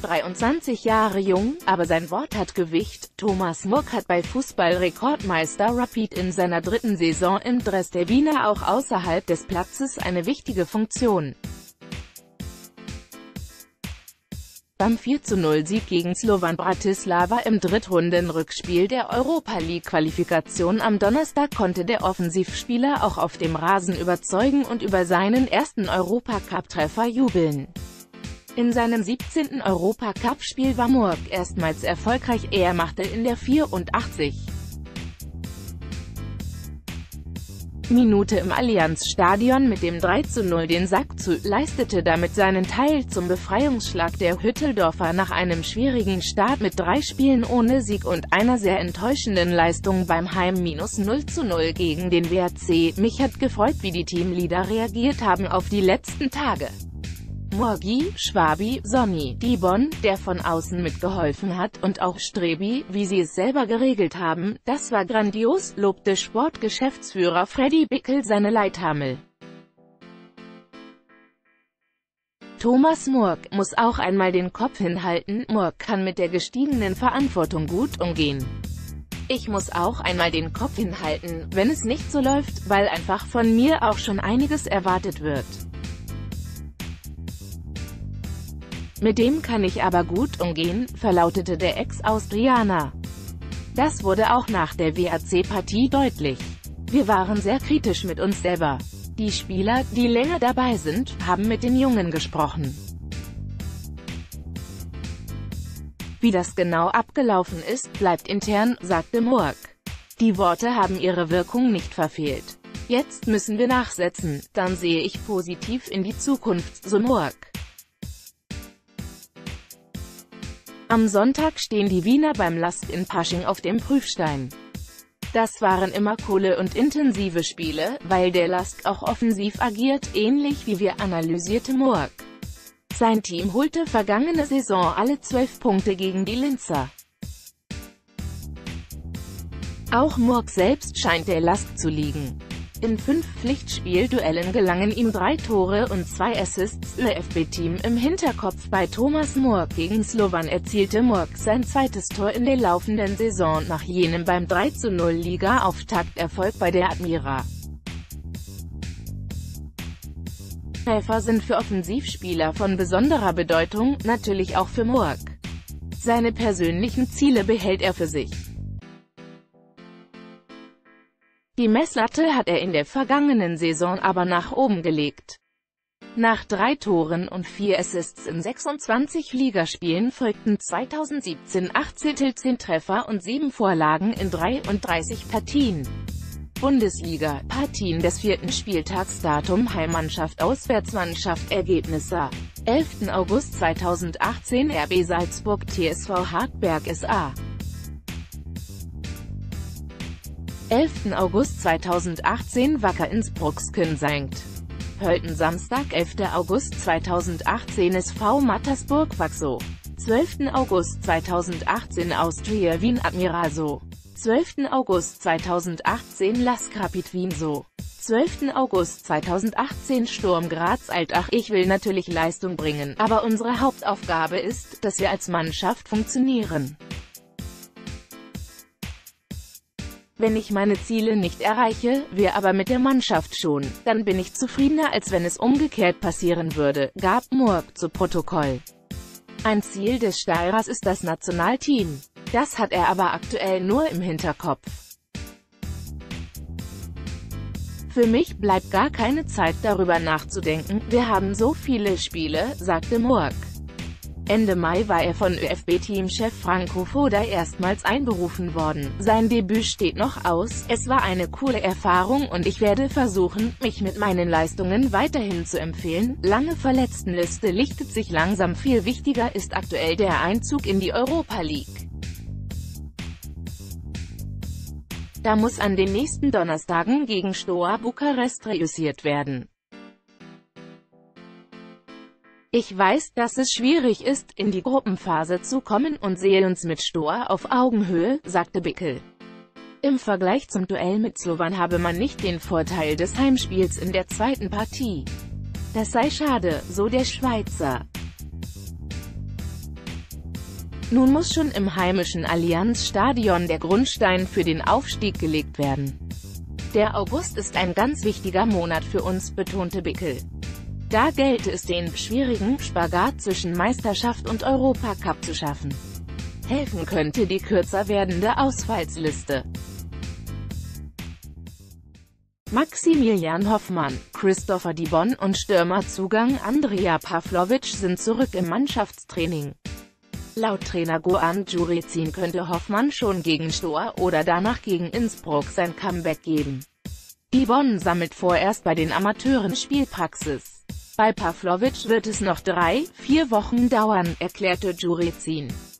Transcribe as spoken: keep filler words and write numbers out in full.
dreiundzwanzig Jahre jung, aber sein Wort hat Gewicht. Thomas Murk hat bei Fußball-Rekordmeister Rapid in seiner dritten Saison im Dress der Wiener auch außerhalb des Platzes eine wichtige Funktion. Beim vier zu null Sieg gegen Slovan Bratislava im Drittrundenrückspiel der Europa-League-Qualifikation am Donnerstag konnte der Offensivspieler auch auf dem Rasen überzeugen und über seinen ersten Europacup-Treffer jubeln. In seinem siebzehnten Europacup-Spiel war Murk erstmals erfolgreich, er machte in der vierundachtzigsten Minute im Allianz-Stadion mit dem drei zu null den Sack zu, leistete damit seinen Teil zum Befreiungsschlag der Hütteldorfer nach einem schwierigen Start mit drei Spielen ohne Sieg und einer sehr enttäuschenden Leistung beim Heim-null zu null gegen den W R C. Mich hat gefreut, wie die Teamleader reagiert haben auf die letzten Tage. Murgi, Schwabi, Sonny, Dibon, der von außen mitgeholfen hat, und auch Strebi, wie sie es selber geregelt haben, das war grandios, lobte Sportgeschäftsführer Freddy Bickel seine Leithammel. Thomas Murk muss auch einmal den Kopf hinhalten. Murk kann mit der gestiegenen Verantwortung gut umgehen. Ich muss auch einmal den Kopf hinhalten, wenn es nicht so läuft, weil einfach von mir auch schon einiges erwartet wird. Mit dem kann ich aber gut umgehen, verlautete der Ex-Austrianer. Das wurde auch nach der W R C-Partie deutlich. Wir waren sehr kritisch mit uns selber. Die Spieler, die länger dabei sind, haben mit den Jungen gesprochen. Wie das genau abgelaufen ist, bleibt intern, sagte Murk. Die Worte haben ihre Wirkung nicht verfehlt. Jetzt müssen wir nachsetzen, dann sehe ich positiv in die Zukunft, so Murk. Am Sonntag stehen die Wiener beim Lask in Pasching auf dem Prüfstein. Das waren immer coole und intensive Spiele, weil der Lask auch offensiv agiert, ähnlich wie wir, analysierte Murk. Sein Team holte vergangene Saison alle zwölf Punkte gegen die Linzer. Auch Murk selbst scheint der Lask zu liegen. In fünf Pflichtspielduellen gelangen ihm drei Tore und zwei Assists. ÖFB-Team im Hinterkopf bei Thomas Murk gegen Slovan erzielte Murk sein zweites Tor in der laufenden Saison nach jenem beim drei zu null Liga-Auftakterfolg bei der Admira. Treffer sind für Offensivspieler von besonderer Bedeutung, natürlich auch für Murk. Seine persönlichen Ziele behält er für sich. Die Messlatte hat er in der vergangenen Saison aber nach oben gelegt. Nach drei Toren und vier Assists in sechsundzwanzig Ligaspielen folgten zweitausendsiebzehn achtzehn Treffer und sieben Vorlagen in dreiunddreißig Partien. Bundesliga-Partien des vierten Spieltags. Datum: Heimmannschaft, Auswärtsmannschaft, Ergebnisse: elften August zweitausendachtzehn R B Salzburg, T S V Hartberg S A elften August zweitausendachtzehn Wacker Innsbruck Skin Sankt Pölten Samstag, elfter August zweitausendachtzehn S V Mattersburg Waxo zwölften August zweitausendachtzehn Austria Wien Admira So zwölften August zweitausendachtzehn Lask Rapid Wien So zwölften August zweitausendachtzehn Sturm Graz Altach. Ich will natürlich Leistung bringen, aber unsere Hauptaufgabe ist, dass wir als Mannschaft funktionieren. Wenn ich meine Ziele nicht erreiche, wir aber mit der Mannschaft schon, dann bin ich zufriedener, als wenn es umgekehrt passieren würde, gab Murk zu Protokoll. Ein Ziel des Steirers ist das Nationalteam. Das hat er aber aktuell nur im Hinterkopf. Für mich bleibt gar keine Zeit, darüber nachzudenken, wir haben so viele Spiele, sagte Murk. Ende Mai war er von ÖFB-Teamchef Franco Foda erstmals einberufen worden. Sein Debüt steht noch aus. Es war eine coole Erfahrung und ich werde versuchen, mich mit meinen Leistungen weiterhin zu empfehlen. Lange Verletztenliste lichtet sich langsam. Viel wichtiger ist aktuell der Einzug in die Europa League. Da muss an den nächsten Donnerstagen gegen Steaua Bukarest reüssiert werden. Ich weiß, dass es schwierig ist, in die Gruppenphase zu kommen und sehe uns mit Steaua auf Augenhöhe, sagte Bickel. Im Vergleich zum Duell mit Slovan habe man nicht den Vorteil des Heimspiels in der zweiten Partie. Das sei schade, so der Schweizer. Nun muss schon im heimischen Allianz-Stadion der Grundstein für den Aufstieg gelegt werden. Der August ist ein ganz wichtiger Monat für uns, betonte Bickel. Da gelte es, den schwierigen Spagat zwischen Meisterschaft und Europacup zu schaffen. Helfen könnte die kürzer werdende Ausfallsliste. Maximilian Hoffmann, Christopher Dibon und Stürmerzugang Andrija Pavlovic sind zurück im Mannschaftstraining. Laut Trainer Goran Djuricin könnte Hoffmann schon gegen Stoa oder danach gegen Innsbruck sein Comeback geben. Dibon sammelt vorerst bei den Amateuren Spielpraxis. Bei Pavlovic wird es noch drei, vier Wochen dauern, erklärte Djuricin.